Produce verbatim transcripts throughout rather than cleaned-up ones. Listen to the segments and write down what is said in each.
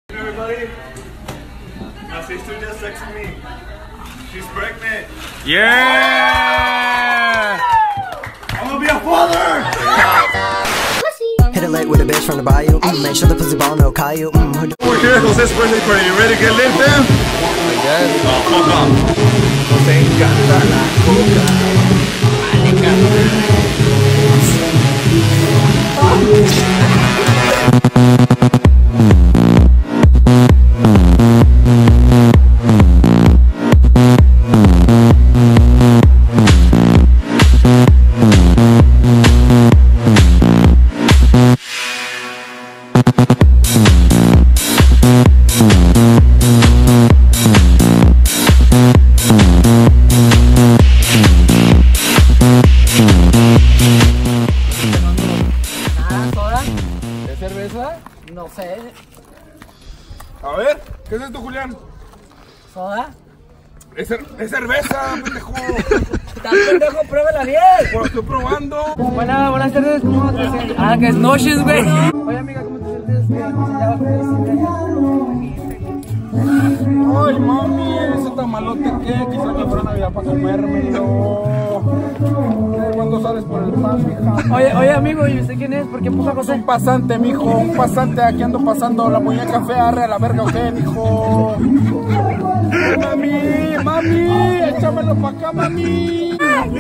Everybody, my sister just texted me. She's pregnant. Yeah! I'm gonna be a father! Hit it late with a bitch from the bayou. Mm, make sure the pussy ball no Caillou. Mm, We're here at Jose's birthday party. You ready to get lit, fam? I guess. Oh, fuck off. Jose encanta la coca. no sé. A ver, ¿qué es esto, Julián? ¿Soda? Es, cer es cerveza, pendejo. Tan pendejo, pruébala bien. Lo estoy probando. Buenas, buenas tardes, ¿cómo te sientes? Ah, que es noches, güey. Oye, amiga, ¿cómo te sientes? Ay, mami, ese tamalote que quizá que fuera Navidad para comérmelo. ¿Cuándo sales por el pan, mija? Oye, oye, amigo, ¿y usted quién es? ¿Por qué puso a José? Un pasante, mijo, un pasante, aquí ando pasando la muñeca fea, arre a la verga, ¿ok, mijo? Mami, mami, échamelo pa' acá, mami.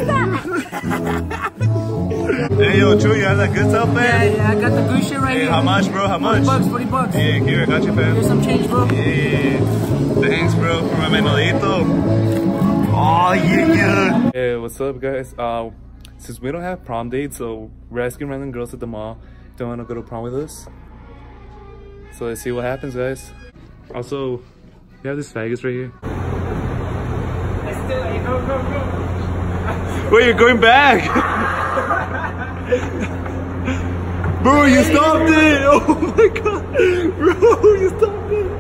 Hey, yo, Chu, you have that good stuff, man? Yeah, yeah, I got the good shit right Hey, here. how much, bro? How much? forty bucks, forty bucks. Yeah, here, I got you, fam. Here's some change, bro. Yeah, thanks, bro, for my menudito. Oh, yeah, yeah. Hey, what's up, guys? Uh, since we don't have prom dates, so we're asking random girls at the mall if they want to go to prom with us. So let's see what happens, guys. Also, we have these faggots right here. Go, go, go. Wait, you're going back! Bro, you stopped it! Oh my god! Bro, you stopped it!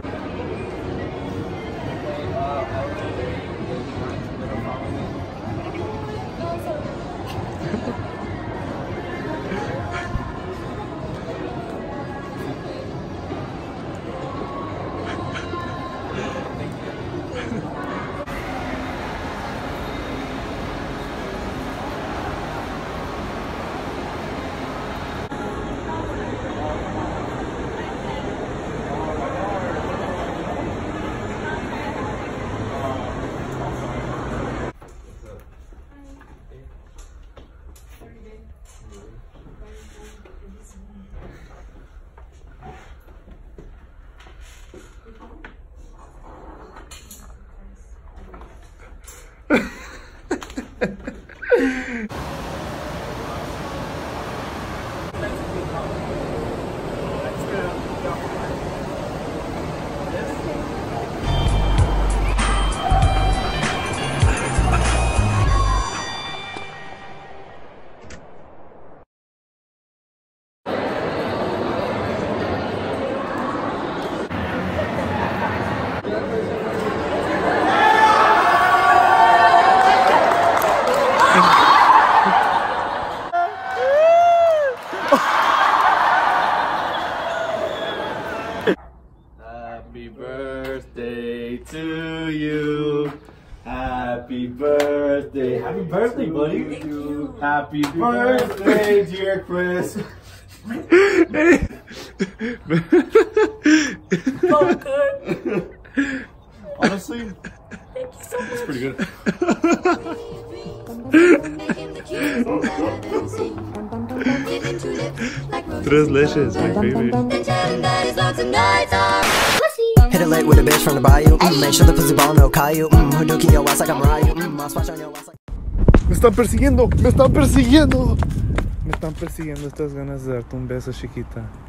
Happy birthday to you. Happy birthday. Happy birthday, buddy. Thank you. Happy birthday, dear Chris. So good. Honestly, Thank you so much. it's pretty good. Tres leches, my favorite. Hit it late with a bitch from the bayou. Mm, make sure the pussy ball no Caillou. Mm, Hadouken your ass like I'm Ryu. Mm, I'll splash on your ass like... Me están persiguiendo, me están persiguiendo. Me están persiguiendo estas ganas de darte un beso, chiquita.